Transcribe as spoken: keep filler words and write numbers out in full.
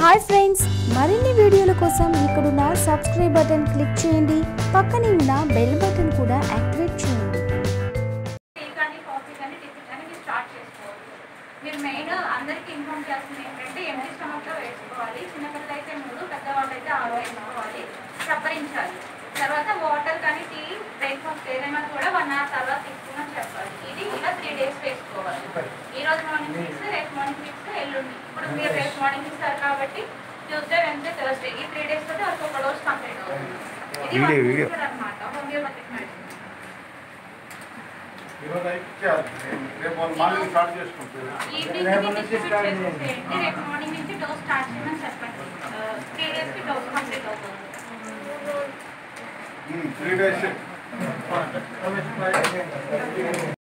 Hi friends, మరిన్ని వీడియోల కోసం ఇక్కడున్న సబ్స్క్రైబ్ బటన్ క్లిక్ చేయండి. పక్కనే ఉన్న బెల్ బటన్ కూడా యాక్టివేట్ చేయండి. టీ కానీ కాఫీ కానీ టిఫిన్ కానీ మీరు స్టార్ట్ చేసుకోవాలి. మీరు మెయిన్ అందరికీ ఇన్ఫార్మ్ చేస్తుంది ఏంటంటే ఎంటీ స్టమక్లో వేసుకోవాలి. చిన్నపిల్లలు అయితే మూడు, పెద్దవాళ్ళు అయితే ఆరు వేసుకోవాలి. సబ్బరించాలి. తర్వాత వాటర్ కానీ టీ బ్రేక్ఫాస్ట్ ఏదైనా కూడా వన్ అవర్ తర్వాత తీసుకుని చెప్పాలి. ఇది ఇలా త్రీ డేస్ వేసుకోవాలి. ఈ రోజు మార్నింగ్ సిక్స్, రేపు మార్నింగ్ సిక్స్, ఎల్లుండి ఇప్పుడు మీరు రేపు మార్నింగ్ ఇస్తారు కాబట్టి ట్యూస్డే, వెన్స్డే, థర్స్డే ఈ త్రీ డేస్ తోటి ఒక డోస్ కంప్లీట్ అవుతుంది. ఇది అనమాట హోమియోపతిక్ మెడిసిన్. ఈవినింగ్ డిస్ట్రిబ్యూట్ చేసేసేయండి. రేపు మార్నింగ్ నుంచి డోస్ స్టార్ట్ చేయమని చెప్పండి. త్రీ డేస్ కి డోస్ కంప్లీట్ అవుతుంది. Three days